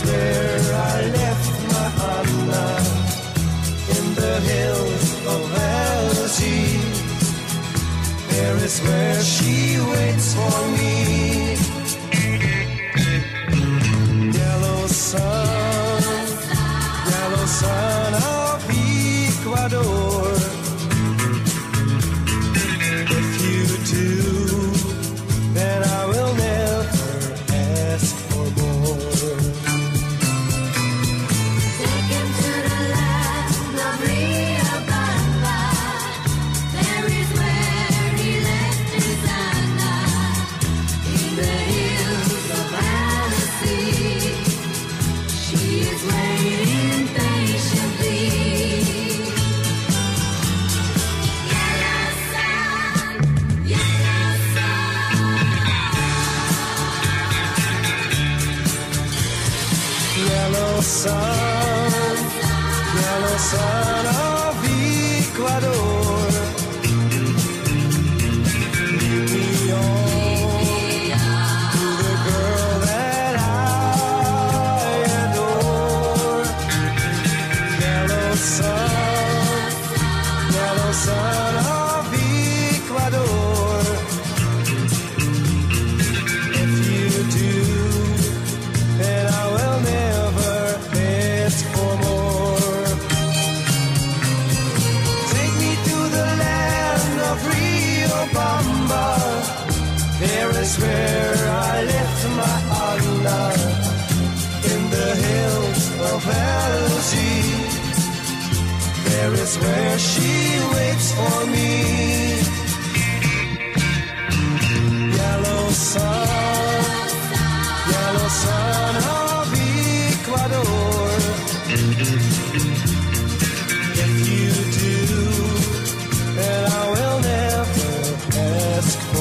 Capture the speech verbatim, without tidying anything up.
is where I left my Anna, in the hills of Algiers. There is where she waits for me. Yellow sun, yellow sun of Ecuador. If you do, then I will never ask for more. Take him to the land of Riobamba. There is where he left his Anna, in the hills of Algiers. She is waiting patiently. Yellow sun, yellow sun. Yellow sun, yellow sun of Ecuador. Lead me on to the girl that I adore. Yellow sun, yellow sun of Ecuador. If you do, then I will never ask for more. Take me to the land of Riobamba. There is where I left my Anna, in the hills of Algiers. There is where she waits for me. Yellow sun, yellow sun of Ecuador. If you do, then I will never ask for